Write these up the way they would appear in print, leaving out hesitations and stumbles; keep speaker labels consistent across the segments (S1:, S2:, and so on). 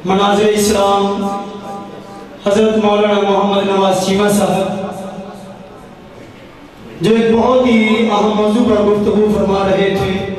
S1: مناظر اسلام حضرت مولانا محمد نواز چیمہ صاحب جو ایک بہت ہی اہم موضوع پر گفتگو فرما رہے تھے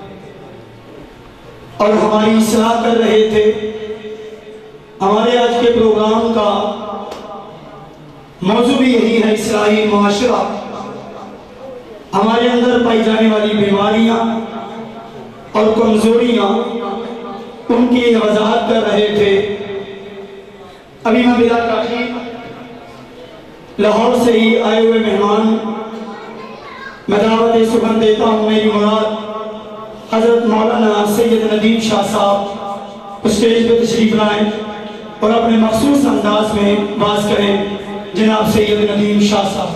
S1: اور ہماری اصلاح کر رہے تھے. ہمارے آج کے پروگرام کا موضوع بھی یہی ہے، اصلاحی معاشرہ. ہمارے اندر پائی جانے والی بیماریاں اور کمزوریاں، ان کی وضاحت کر رہے تھے. ابھی میں بلا تاخیر لاہور سے ہی آئے ہوئے مہمان میں دعوت سخن دیتا ہوں. میری مراد حضرت مولانا سید ندیم شاہ صاحب اسٹیج پہ تشریف لائیں اور اپنے مخصوص انداز میں باز کریں. جناب سید ندیم شاہ صاحب.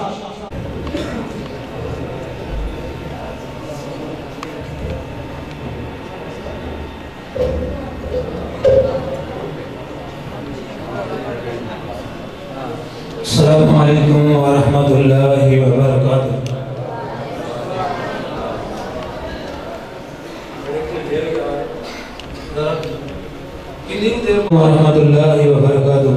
S2: السلام علیکم ورحمۃ اللہ وبرکاتہ. ورحمۃ اللہ وبرکاتہ.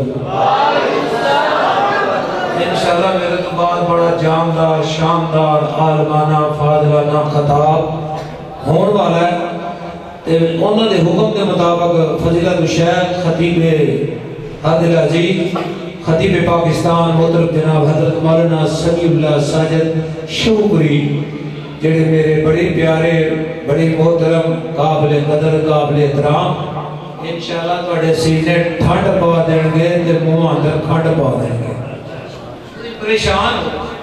S2: انشاءاللہ میرے تو بعد بڑا جاندار شاندار عالمانہ فاضلانہ خطاب ہون والا ہے. انہوں نے حکم کے مطابق فضیلت الشیخ خطیب عادل عزیز خطیب پاکستان محترم جناب حضرت مولانا سمیع اللہ ساجد شوقری جڑے میرے بڑے پیارے بڑے محترم قابل قدر قابل احترام، انشاءاللہ تواڈے سینے ٹھنڈ پا دین گے تے منہ اندر کھنڈ پا دین گے. پریشان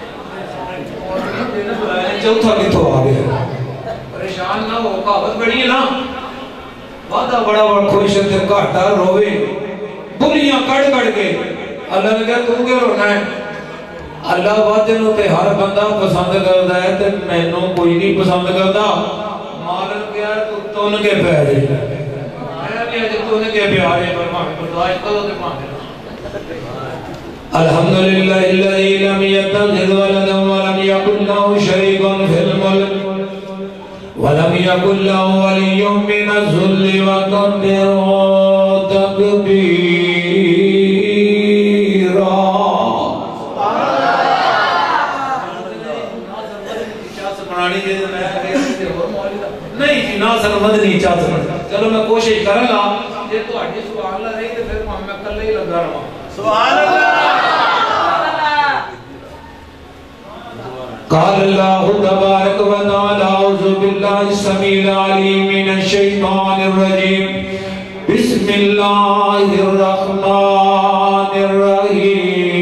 S2: چوتھا کتوں آ گیا؟ پریشان نہ ہو، کہاوت بڑی ہے نا، وعدہ بڑا بڑا خوش تے گھاٹا روے بلیاں کڑ کڑ کے. اللہ نے کہا تو کیا رونا ہے؟ اللہ وعدے تے ہر بندہ پسند کرتا ہے تے مینوں کوئی نہیں پسند کرتا. مالن کیا تو تن کے پہ جائے، میں بھی اج تن کے پہ آ جائے پر ماں برداشت کرو تے ماں. الحمدللہ الذی لم یتخذ ولدا ولم یکن له شریک فی الملک ولم یکن له ولی من الذل وکبرہ تکبیرا. نہیں جی ناصر مدنی چاہتا. چلو میں کوشش کروں گا جے تہاڈی سبحان اللہ رہی تے پھر میں کلے ہی لگا رہا. سبحان اللہ. قال اللہ تبارک و تعالی اعوذ باللہ السمیع العلیم من الشیطان الرجیم بسم اللہ الرحمن الرحیم.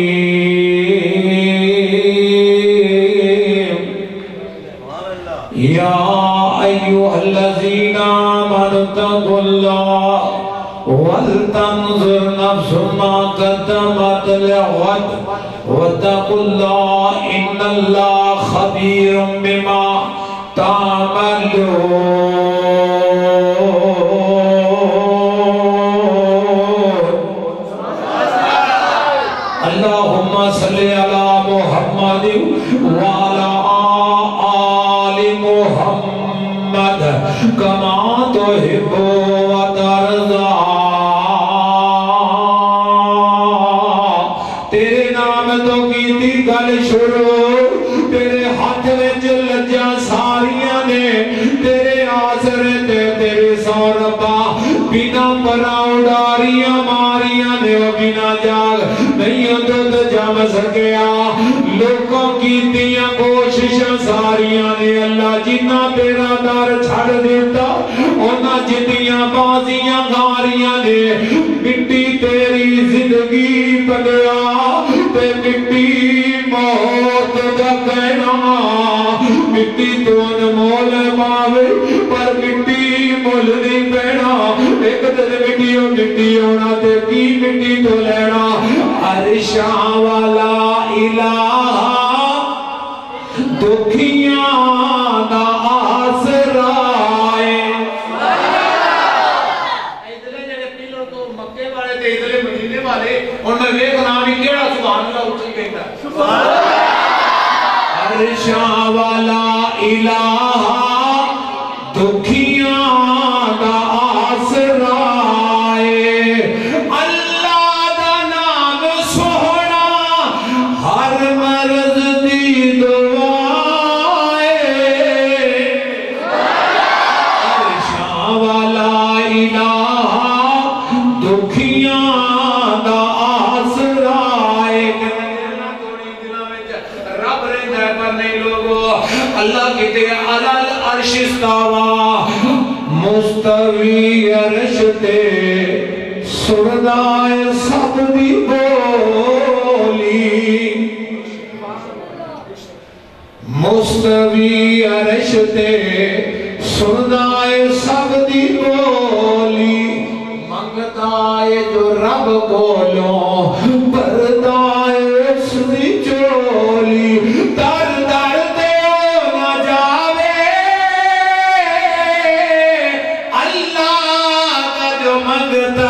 S2: یا ایوہ الذین آمنوا اتقوا اللہ ولتنظر نفس ما قدمت لغد واتقوا اللہ ان اللہ خبیر بما تعملون. اللہم صلی علی محمد وعلی آل محمد کما تحب و ترضى. تیرے نام تو کیتی گل شروع، تیرے ہاتھ وچ لجا ساریاں نے، تیرے آسرے تے تیرے سوربا بنا پرا اڈاریاں ماریاں نے، بنا جاگ نہیں تو جم سکیا. لوگوں کی دیاں کوششاں ساریاں نے اللہ جنہ تیرا در چھڑ دیتا انہاں جدیاں بازیاں گاریاں نے. مٹی تیری زندگی بنیا تے مٹی موت دا کہنا، مٹی تو انمول پاوے پر مٹی مل نہیں پینا. ایک دن مٹی ہونا تے کی مٹی تو لینا. عرشاں والا الہ دکھیاں دا آسرا ہے. ادھرے جڑے پہلو تو مکے والے تے ادھرے مدینے والے ان میں ویکھ نام ہی کیڑا سبحان اللہ اٹھی کہندا سبحان اللہ. عرشاں والا الہ دکھیاں دا آسرا ہے. الہ دکھیاں دا آسرا رب رہتا ہے پر نہیں لوگو اللہ کہتے ہیں علال عرش استوا مستوی عرش تے سردائے سب دی بولی مستوی عرش تے سردائے سب دی بولی منگتا ہے جو رب کولوں بردائے اس دی چولی در در دیو نہ جاوے اللہ کا جو منگتا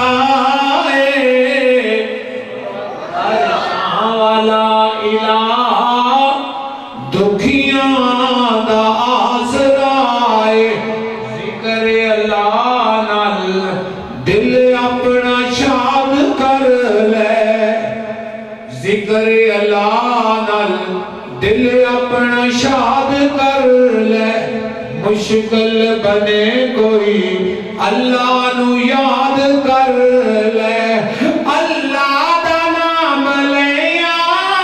S2: ہے عرشاں والا الہ دکھیاں دا آسرا ہے ذکر اللہ نال دل اپنا شاد کر لے ذکر اللہ نال دل اپنا شاد کر لے مشکل بنے کوئی اللہ نو یاد کر لے اللہ دا نام لیا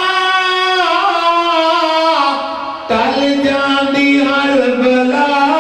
S2: ٹل جاندی ہر بلائے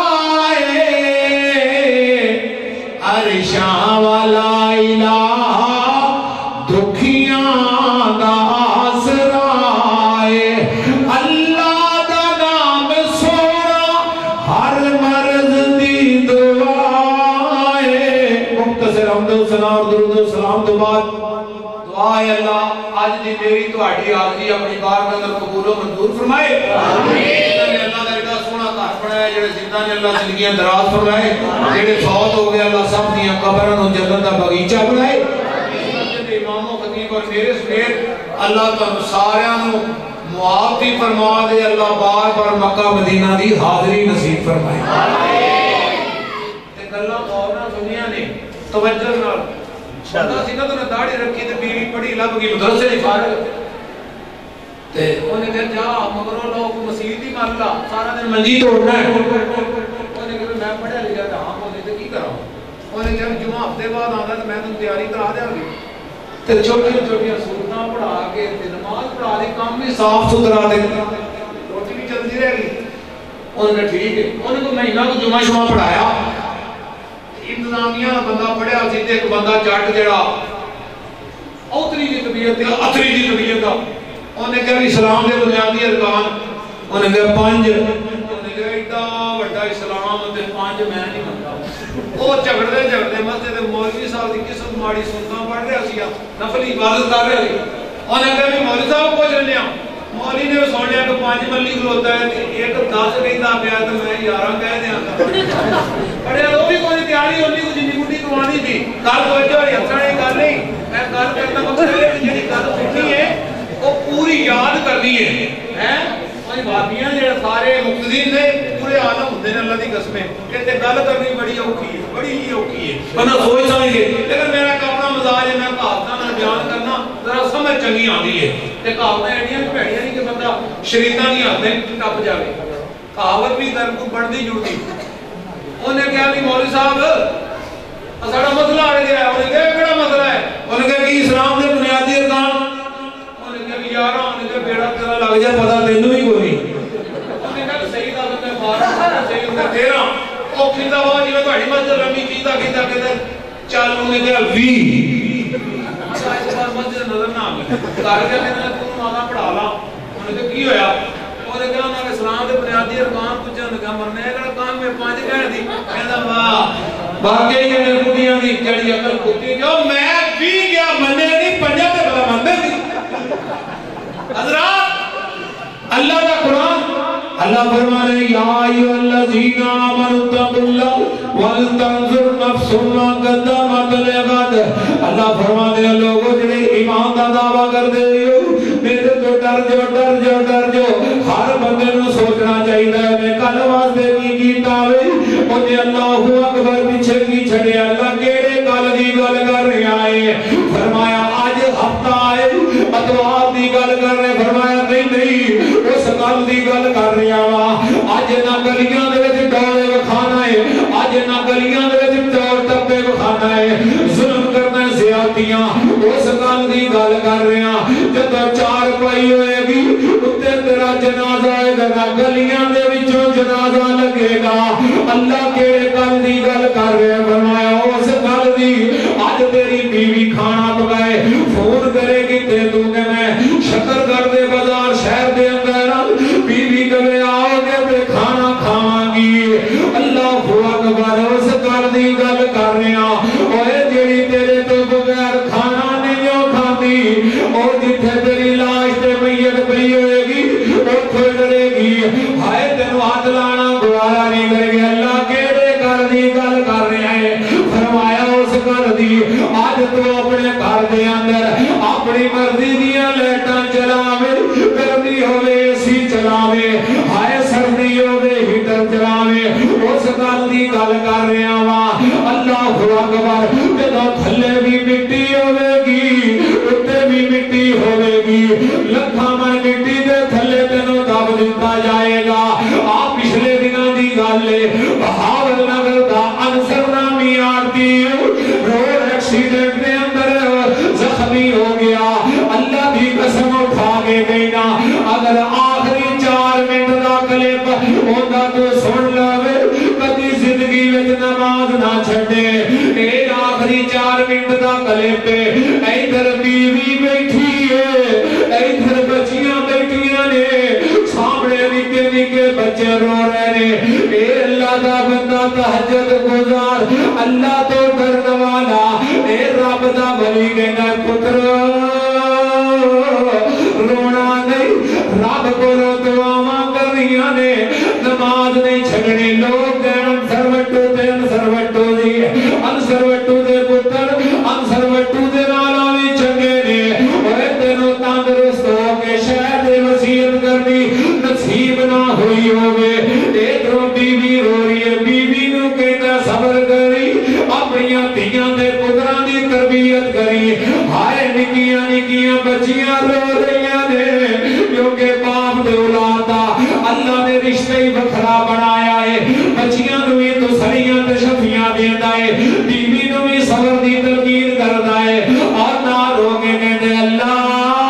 S2: عرشاں والا الہ دکھیاں دا آسرا ہے اللہ دا نام سونا ہر مرض دی دعا ہے مختصر حمد و ثنا اور درود و سلام تو بعد دعا ہے اللہ آج دی میری تو آٹھی آخری اپنی بار میں اندر قبول و منظور فرمائے آمین اللہ دا ایڈا سونا گھر بنایا جڑے زندہ نے اللہ زندگیاں دراز فرمائے جڑے فوت ہو گئے اللہ سب دیاں قبرن و جنت دا بغیچہ بنائے اماموں خطیب اور میرے سمیت اللہ کا ساریاں معاف بھی فرما دے اللہ بار بار مکہ مدینہ دی حاضری نصیب فرمائے تے گلاں غور نال سنیاں نے توجہ نال بندہ سی نا تو نے داڑھی رکھی تے بیوی پڑھی لب گئی مدرسے دی فارغ تے انہیں کہا جا مگروں لوگ مسیح دی مار لا سارا دن منجی توڑنا ہے انہیں کہا میں پڑھا لکھا تھا ہاں بولے تے کی کرا انہیں کہا جمعہ ہفتے بعد آتا تو میں تم تیاری کرا دیا گی تے چھوٹی چھوٹی سورتاں پڑھا کے نماز پڑھا دے کام بھی صاف ستھرا دے روٹی بھی چلتی رہ گئی انہوں نے ٹھیک ہے انہیں کو مہینہ کو جمعہ شمعہ پڑھایا انتظامیہ بندہ پڑھیا سیدھے ایک بندہ جٹ جڑا اوتری دی طبیعت اتری دی طبیعت کا انہیں کہا اسلام دے بنیادی ارکان انہیں کہا 5 انہیں کہا ایڈا بڑا اسلام تے 5 میں نہیں منتا وہ جھگڑتے مسجد مولوی صاحب دی قسم ماڑی سنتا پڑھ رہا سی نفلی عبادت کر رہے تھے انہیں کہا بھی مولوی صاحب پوچھ رہے ہیں مولوی نے سن لیا کہ 5 ملی کھلوتا ہے ایک 10 کہتا پیا تو میں 11 کہہ دیا بڑے وہ بھی کوئی تیاری ہوتی کو جنی گڈی کروانی تھی گل توجہ ہوئی ہتھاں دی گل نہیں میں گل کرنا مقصد ہے کہ جڑی گل سننی ہے وہ پوری یاد کرنی ہے ہیں کوئی بابیاں جڑے سارے مقتدین نے پورے عالم ہوندے نے اللہ دی قسم کہ تے گل کرنی بڑی اوکھی ہے بڑی ہی اوکھی ہے بندہ سوچ سمجھ کے لیکن میرا اپنا مزاج ہے میں کہاوتاں نال بیان کرنا ذرا سمجھ چنگی آندی ہے تے کہاوتاں ایڈیاں بھڑیاں نہیں کہ بندہ شریعتاں دی ہاتھ ٹپ جاوے کہاوت بھی در کو بڑھدی جڑدی انہیں کہا بھی مولوی صاحب ساڑا مسئلہ آ گیا ہے انہیں کہا کڑا مسئلہ ہے انہیں کہا کہ اسلام دے بنیادی ارکان انہیں کہا بھی یارہ انہیں کہا بیڑا تیرا لگ جائے پتہ تینوں ہی کوئی انہیں کہا صحیح دعوت ہے 12 صحیح ہوتا 13 وہ کھیندہ ہوا جی میں تو ہڑی مسجد رمی کھیندہ چل انہیں کہا 20 اس بار مسجد نظر نہ آگئی کار کہا کہ تم آگا پڑھا لا انہیں کہا کی ہویا انہیں کہا انہوں نے اسلام دے بنیادی ارکان کچھ انہیں مرنے ہے کہ کام میں 5 کہہ دی کہنا واہ باقی یہ میرے کٹیاں دی جڑی عقل کھوتی جو میں بھی گیا مننے نہیں 5 تے بلا مندے تھی حضرات اللہ کا قرآن اللہ فرمانے یا ایھا الذین آمنوا اتقوا اللہ ولتنظر نفس ما قدمت لغد اللہ فرمانے لوگوں جڑے ایمان دا دعویٰ کر دے ہو میرے تو ڈر جو ہر بندے نو سوچنا چاہیے میں کل واسطے کی کیتا وے اونے اللہ اکبر پیچھے کی چھڑیا اللہ کیڑے گل دی گل کر رہا ہے فرمایا آج ہفتہ ہے اتوار دی گل کر رہے فرمایا نہیں اس گل دی گل کر رہا وا اج نہ گلیاں دے وچ ڈولے وکھانا ہے اج نہ گلیاں دے وچ پائی ہوئے گی اتنے تیرا جنازہ آئے گا گلیاں دے وچوں جنازہ لگے گا اللہ کیڑے گل دی گل کر رہے فرمایا اس گل دی اج تیری بیوی کھانا پکائے فون کرے گی تے تو کہ میں شکر گڑھ دے بازار شہر دے اندر بیوی کہے آؤ گے تے کھانا کھاواں گی اللہ اکبر اس گل دی گل کر رہے ہیں اوے جیڑی تیرے تو بغیر کھانا نہیں او کھاندی او جتھے تیری لاش تے میت پئی ہوئے گی اوتھے ڈرے گی ہائے تینوں ہاتھ لانا گوارا نہیں کرے گی اللہ کیڑے گل دی گل کر رہے ہیں فرمایا اس گل دی اج تو اپنے گھر دے اندر اپنی مرضی دیاں لائٹاں چلاوے گرمی ہوے اے سی چلاوے ہائے سردی ہوے ہیٹر چلاوے اس گل دی گل کر رہے ہیں وا اللہ اکبر جدوں تھلے بھی مٹی ہوے گی اوتے بھی مٹی ہوے گی لکھاں من مٹی دے تھلے تینوں دب دتا جائے گا آ پچھلے دنوں دی گل ہے بہاول نگر دا انصر نامی آدمی روڈ ایکسیڈنٹ دے اندر زخمی ہو گیا اللہ دی قسم اٹھا کے گئی نا اگر آخری 4 منٹ دا کلپ ہوندا تو سن لوے کدی زندگی وچ نماز نہ چھڈے اے آخری 4 منٹ دا کلپ ادھر بیوی بیٹھی ہے ادھر بچیاں بیٹھیاں نے سامنے نکے نکے بچے رو رہے نے اے اللہ دا بندہ تہجد گزار اللہ تو ڈرن والا اے رب دا ولی کہنا پتر رونا نہیں رب کو دعاواں کریاں نے نماز نہیں چھڈنی لوگ انصر وٹو دی انصر وٹو دے پتر انصر وٹو دے نالاں وی چنگے نے اوے تینوں تندرست ہو کے شہر دے وصیت کرنی نصیب نہ ہوئی ہوے ادھروں بیوی رو رہی ہے بیوی نو کہنا صبر کری اپنیاں دھیاں دے پتراں دی تربیت کری ہائے نکیاں نکیاں بچیاں رو رہیاں نے کیونکہ باپ دے اولاد دا اللہ نے رشتہ ہی بکھرا بنایا ہے بچیاں نو بھی تو سڑیاں تے شفیاں دیندا ہے بیوی نو بھی صبر دی تلقین کردا ہے اور نہ رو کے کہندے اللہ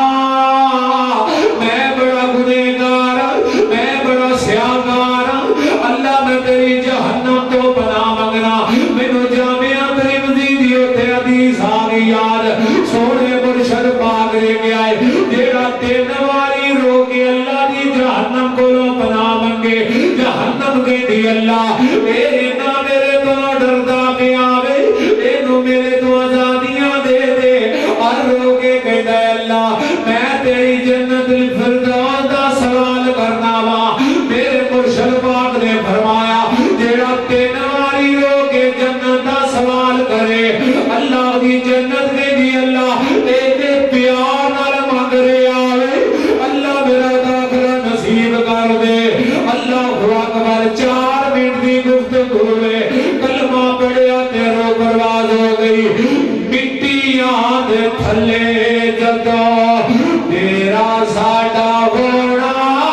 S2: میں بڑا گنہگار میں بڑا سیاہکار اللہ میں تیری جہنم تو پناہ منگنا مینوں جامعہ ترمذی دی اوتے حدیث آ گئی یار سونے مرشد پاک لے کے آئے جیڑا 3 واری رو کے اللہ دی جہنم کو پناہ منگے جہنم کے دی اللہ اے نا میرے تو ڈردا پہ آوے اینو میرے تو آزادیاں دے دے اور رو کے کہدا ہے اللہ میں تیری جنت الفردوس دا سوال کرنا وا میرے مرشد پاک نے فرمایا جیڑا 3 واری رو کے جنت دا سوال کرے اللہ دی جنت کے دی اللہ اے پیار نال مانگ رہے آوے اللہ میرا داخلہ نصیب کر دے اللہ اکبر 4 منٹ دی گفتگو میں کلمہ پڑھیا تے روح پرواز ہو گئی مٹیاں دے تھلے جدوں تیرا ساڈا ہونا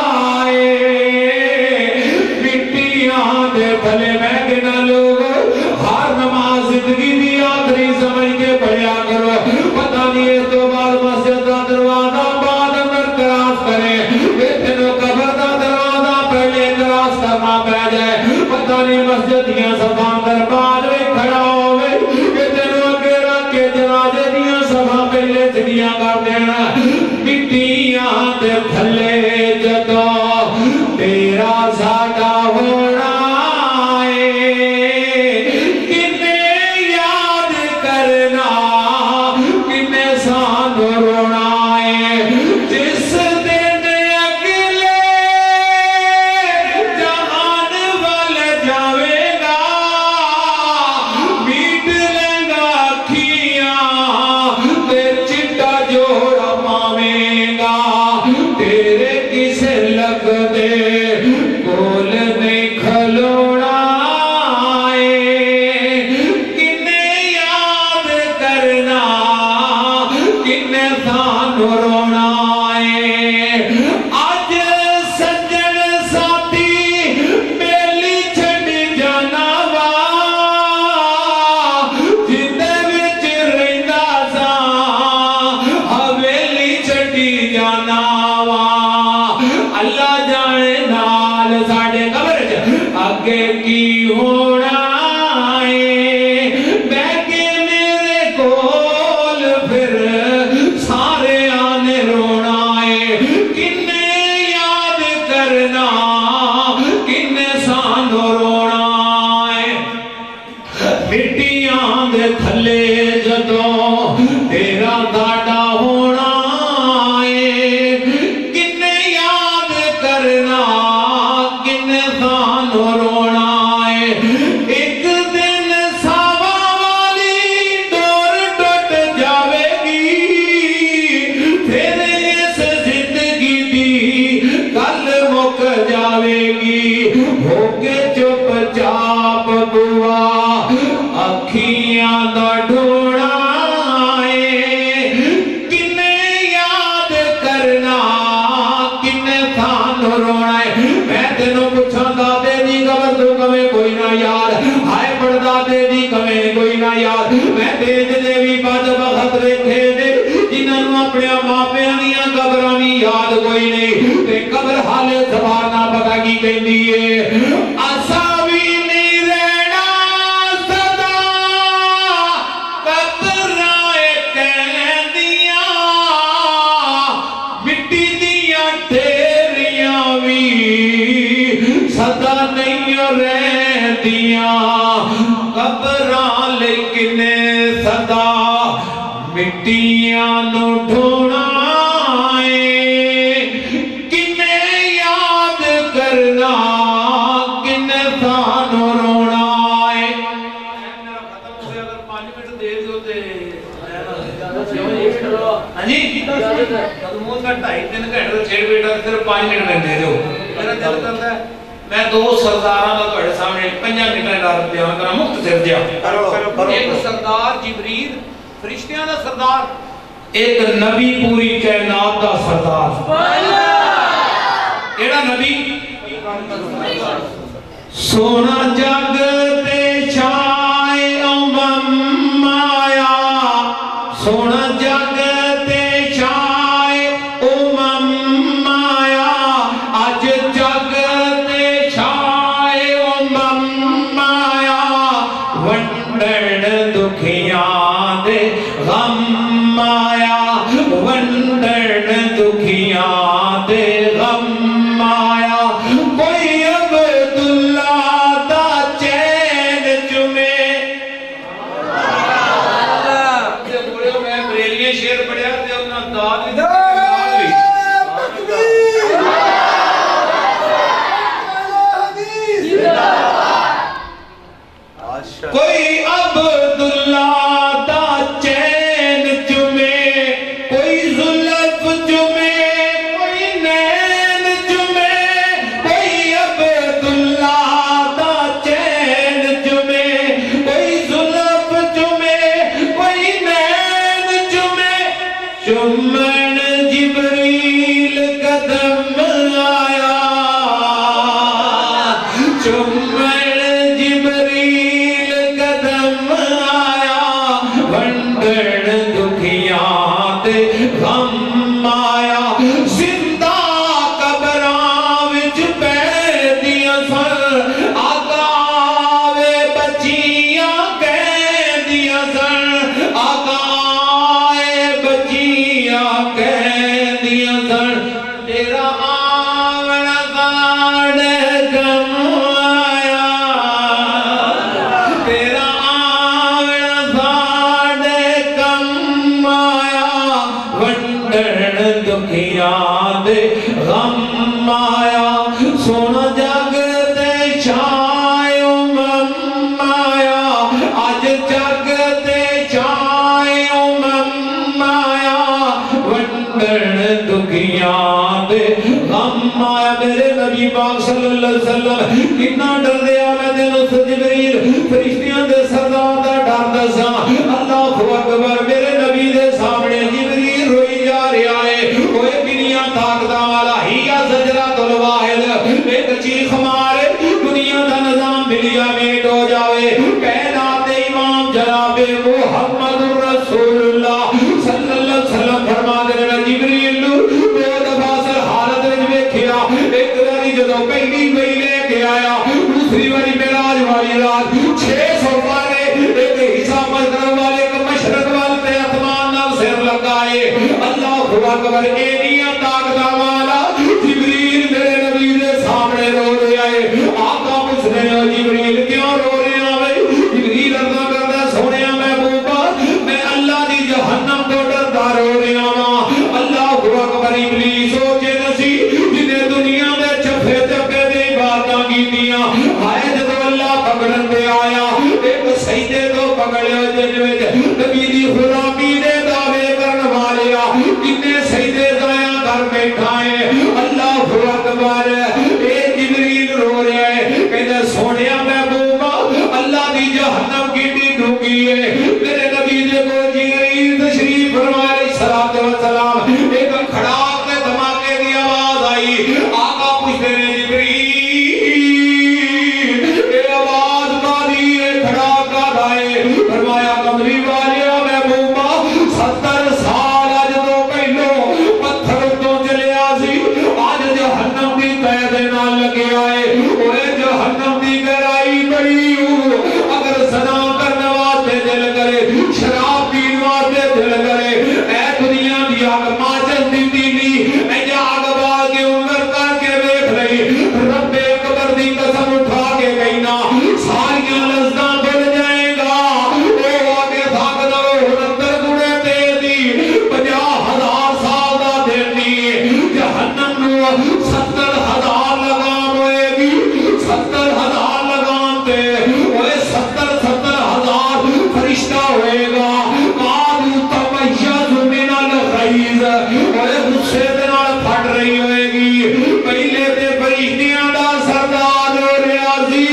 S2: مٹیاں دے تھلے میں کہنا لوگ ہر نماز زندگی دی آخری سمجھ کے پڑھیا کرو پتہ نہیں اس تو بعد مسجد دا دروازہ بعد اندر کراس کرے تینوں قبر دا دروازہ پہلے کراس کرنا پہ جائے پتہ نہیں مسجد دیاں صفاں اندر بعد میں کھڑا ہوئے کہ تینوں اگے رکھ کے جنازے دیاں صفاں پہلے چڑیاں کر دینا مٹیاں دے تھلے جدوں تیرا ساڈا ہونا تیرے अखियां दा ढोणा किन्ने याद करना किन्ने थानू रोना है। मैं तेनों पूछा दादे दी कबर तू कवे कोई ना याद, हाय पड़दादे दी कवे कोई ना याद। मैं तेज देवी बद बखत वेखे ने जिन्होंने अपने मापियां दियां कबरां दी याद कोई नहीं ते कबर हाले सवार ना पता की कहंदी है। असा भी नहीं रहना सदा कबरां कहंदियां मिट्टी दियां ढेरियां भी सदा नहीं रहंदियां कबरां लेकिन सदा मिट्टियां नु ढोना किन्ने याद करना किन्ने थानू रोना है। मेरा खत्म हो गया, अगर 5 मिनट दे दो ते हां जी कदमों का 2.5-3 घंटे छेड़ बेटा सिर्फ 5 मिनट में दे दो। मेरा दिल करता है मैं 2 सरदारां दा तुहाडे सामने 5 मिनटां दा बयान करा मुख्तसर जिहा। एक सरदार जिबरील फरिश्तियां दा सरदार, एक नबी पूरी कायनात दा सरदार। केड़ा नबी? सोना जग ते छाए उम्म आया, सोना जग ते छाए उम्म आया, अज जग ते छाए उम्म आया, वंडण दुखियां दे गम आया, वंडण दुखियां दे गम आया। कोई अब्दुल्ला दा चैन चुमे मैं बरेलिया शेर पढ़िया ते उन्हां दाद भी कोई अब्दुल्ला दा चैन चुमे, कोई जुल्फ चुमे, कोई नैन चुमे, कोई अब्दुल्ला दा चैन चुमे, कोई जुल्फ चुमे, कोई नैन चुमे। चुमन जिबरील कदम आया, चुमन जिबरील कदम आया, वंडण दुखियां दे गम आया। जिंदा कबरां विच पैंदियां सन, आकावे बच्चियां कहंदियां सन, आकाए बच्चियां कहंदियां सन, तेरा आवना साढ़े गम आया, तेरा आवना साढ़े गम आया, वंडण दुखियां दे गम आया। सोना जग ते छाए उम्म आया, अज जग ते छाए उम्म आया, वंडण दुखियां दे गम आया। मेरे नबी पाक सल्लल्लाहु अलैहि वसल्लम कितना डरदे आ, मैं तेनू जिबरील फरिश्तियां दे सरदार दा डर दसा। अल्लाहु अकबर। मेरे नबी दे सामने जिबरील रोई जा रहा है, ओए दुनिया ताकदा वाला ही या सजरातुल वाहिद, एक चीख मारे दुनिया दा निजाम मिलिया मेट हो जावे। कायनात दे इमाम जनाबे मुहम्मदुर रसूलुल्लाह सल्लल्लाहु अलैहि वसल्लम फरमाते ने जिबरील नू दो दफा सर हालत विच वेखिया। एक बारी जदों पहली गई लेके आया, दूसरी बारी मेराज वाली रात 600 पारे एक हिसाब करने वाले एक मशरक वाल पे आसमान नाल सिर लगाए। अल्लाहु अकबर। एनिया ताकदा वाला जिबरील मेरे नबी दे सामने रो रहा है। आका पूछने जिबरील क्यों रो रहे हो भाई? जिबरील अर्ज़ करदा सोनिया महबूबा मैं अल्लाह दी जहन्नम तो डरदा रो रहा हां। अल्लाहु अकबर। इबलीस सोचे नसी जिन्हें दुनिया दे चफे चफे दे इबादतां कीतियां, हाय जदों अल्लाह पकड़न ते आया एक सजदे तो पकड़ियो जिन विच नबी दी गुलामी दे दावे करन वाले किन्ने सजदे जाया कर बैठा है। अल्लाहु अकबर। ए जिबरील रो रहा है, कहंदा सोनिया महबूबा अल्लाह दी जहन्नम कीती डूंगी ہے میرے نبی دے کو جبریل تشریف فرمائے علیہ الصلوۃ والسلام ایک کھڑا کے دھماکے دی آواز آئی آقا پوچھتے ہیں جبریل اے آواز کا دی کھڑا کا دائے فرمایا کملی والے محبوبہ 70 سال اج تو پہلو پتھر تو چلیا سی اج جہنم دی قید نال لگے آئے اوے جہنم دی گہرائی بڑی اگر زنا کرنے واسطے دل کرے شراب پین واسطے دل کرے اے دنیا دی آگ ماچس دی تیلی اے آگ بال کے انگر کر کے دیکھ لئی رب اکبر دی قسم اٹھا کے کہنا ساریاں لذتاں بھول جائے گا او آگے بھاگ دو 69 گنے تیزی 50,000 سال دا دیتی جہنم نو 70,000 لگام ہوئے گی 70,000 لگام تے اوے 70,000 فرشتہ ہوئے گا قالو تمیز من الغیظ اوے غصے دے نال پھٹ رہی ہوئے گی پہلے تے فرشتیاں دا سردار ریاضی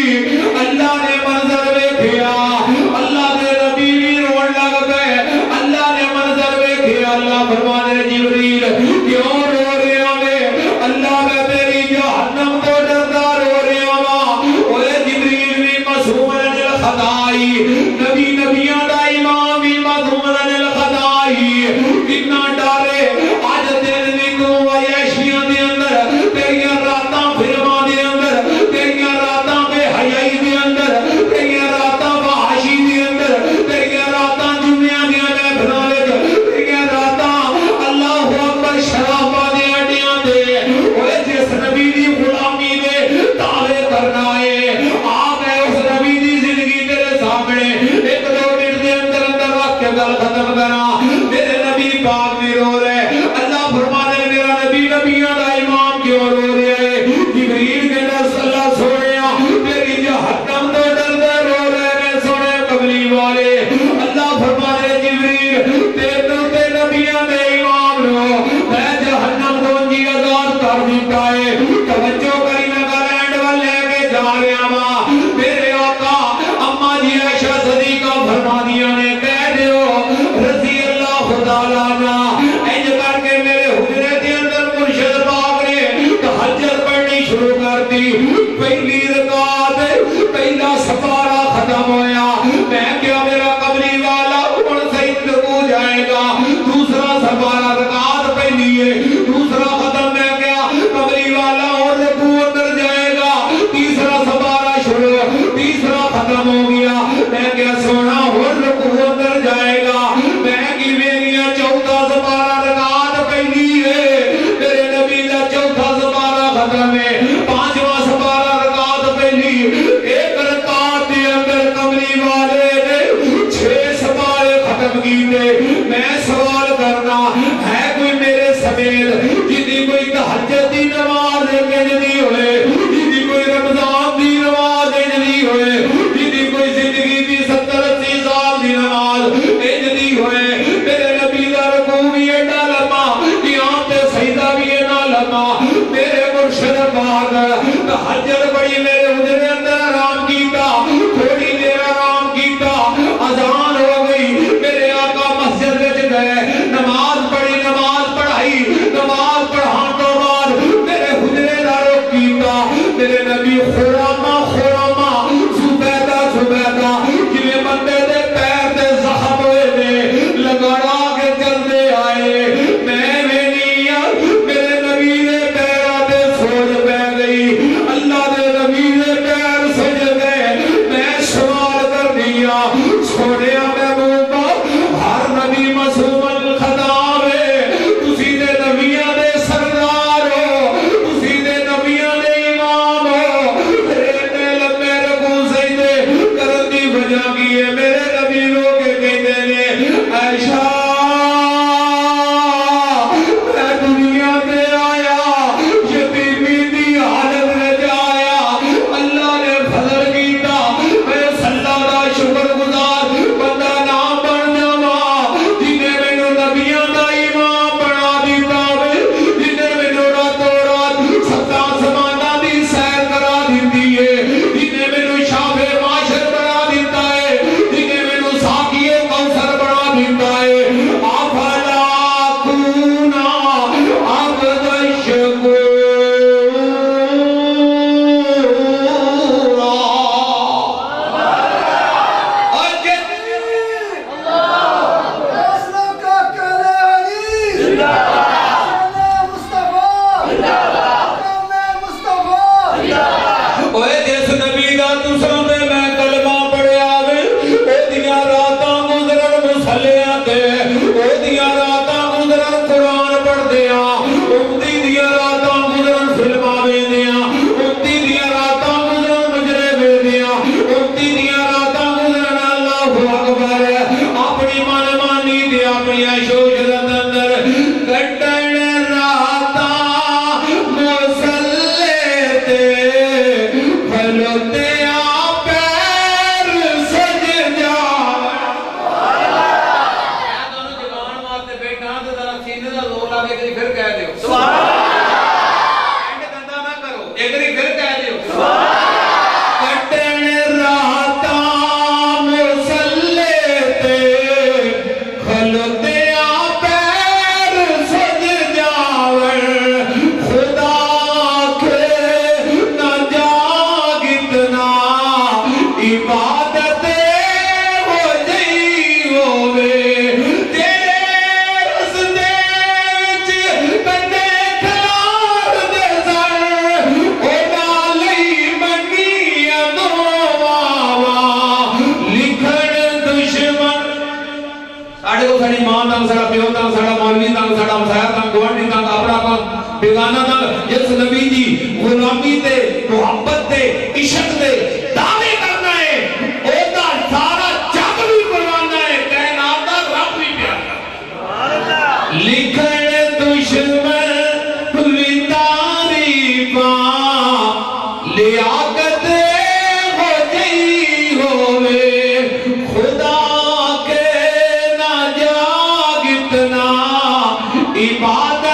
S2: اللہ نے منظر ویکھیا اللہ دے نبی بھی روਣ لگ پئے اللہ نے منظر ویکھیا اللہ فرمانے جبریل کیوں رو رہا ہے اللہ میں تیری جہنم تو ڈردا رو رہا ہاں اوے جبریل بھی معصوم الخطائی نبی نبیاں دا امام بھی معصوم الخطائی کتنا ڈرے اج دن بھی تو عیاشیاں دے اندر تیریاں راتاں فلماں دے اندر تیریاں راتاں بے حیائی دے اندر تیریاں راتاں فحاشی دے اندر تیریاں راتاں جمعیاں دیاں محفلاں وچ تیریاں راتاں اللہ اکبر شراباں دے اڈیاں تے اوے جس نبی دی غلامی دے دعوے کرنا ہے آ میں اس نبی دی زندگی تیرے سامنے ایک دو منٹ دے اندر اندر رکھ کے گل ختم کرا میرے نبی پاک بھی رو رہے اللہ فرمانے میرا نبی نبیاں دا امام کیوں رو رہے ہے جبریل کہنا اللہ سونیا تیری جہنم تو ڈردا رو رہے نے سونے کملی والے اللہ فرمانے جبریل تینوں تے نبیاں دے امام نو میں جہنم تو جی آزاد کر دیتا ہے توجہ کری میں گلینڈ وال لے کے جا رہا ہاں میرے آقا اما جی عائشہ صدیقہ فرما دیا نے کہہ دیو رضی اللہ تعالیٰ عنہ انج کر کے میرے حجرے کے اندر مرشد پاک نے تہجد پڑھنی شروع کر دی پہلی رکعت پہلا سپارہ ختم ہویا میں کیا میرا قبری والا ہن صحیح رکوع جائے گا دوسرا سپارہ رکعت پہلی ہے دوسرا ختم میں کیا قبری والا اور رکوع اندر جائے گا تیسرا سپارہ شروع تیسرا ختم ہو گیا میں کیا سونا اور رکوع اندر جائے گا میں کی میریاں چوتھا سپارہ رکعت پہلی ہے میرے نبی دا چوتھا سپارہ ختم ہے پانچواں سپارہ رکعت پہلی ایک رکعت دے اندر کملی والے نے 6 سپارے ختم کیتے میں سوال کرنا ہے کوئی میرے سمیت جدی کوئی تہجد دی نماز کجدی ہوئے جدی کوئی رمضان دی نماز کجدی ہوئے جدی کوئی زندگی دی 70-80 سال دی نماز کجدی ہوئے میرے نبی دا رکوع بھی ایڈا لمبا قیام تے سجدہ بھی ایڈا لمبا میرے مرشد پاک تہجد پڑھی میرے حجرے اندر آرام کیتا تھوڑی دیر آرام کیتا اذان ہو گئی میرے آقا مسجد وچ گئے مسلیاں تے او دیاں راتاں گزرن قرآن پڑھ دیاں امتی دیاں راتاں گزرن فلماں ویندیاں امتی دیاں راتاں گزرن مجرے ویندیاں امتی دیاں راتاں گزرن اللہ اکبر اپنی من مانی تے اپنی عیش و عشرت اندر کٹن راتاں مسلے تے کھلوتے بیگانہ دا جس نبی دی غلامی تے محبت تے عشق تے دعوے کرنا ہے او دا سارا جگ بھی کروانا ہے کائنات دا رب بھی پیار کرنا لکھن دشمن بھی تعریفاں لیاقت ہو جئی ہوئے خدا کے نہ جاگ اتنا عبادت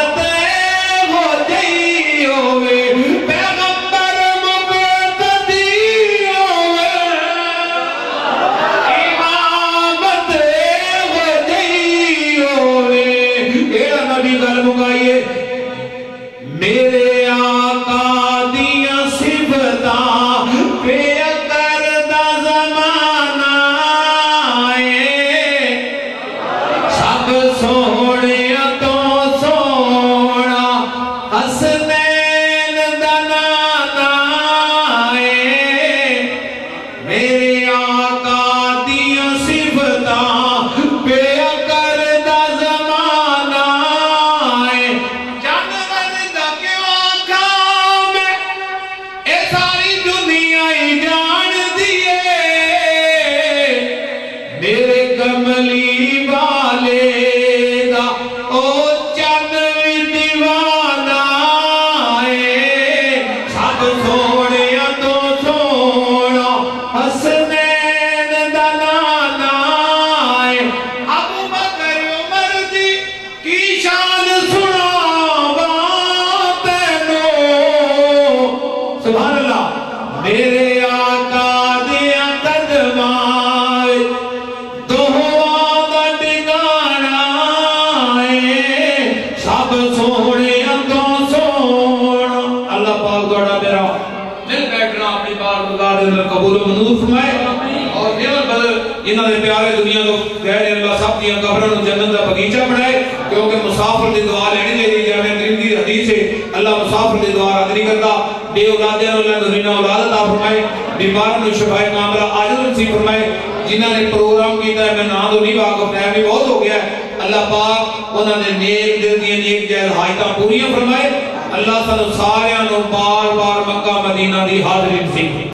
S2: انہوں نے پیارے دنیا کو کہہ اللہ سب کی قبروں جنت کا بغیچہ بنائے کیونکہ مسافر دی دعا لینی چاہیے جامع کریم دی حدیث ہے اللہ مسافر دی دعا رد نہیں کرتا بے اولادیاں اللہ نذرینہ اولاد عطا فرمائے بیمار نو شفائے کاملہ عاجز نصیب فرمائے جنہوں نے پروگرام کیتا ہے میں نام تو نہیں واقف ٹائم بھی بہت ہو گیا ہے اللہ پاک انہوں نے نیک دل دی نیک جائز حاجتاں پوریاں فرمائے اللہ سارے نو بار بار مکہ مدینہ دی حاضری نصیب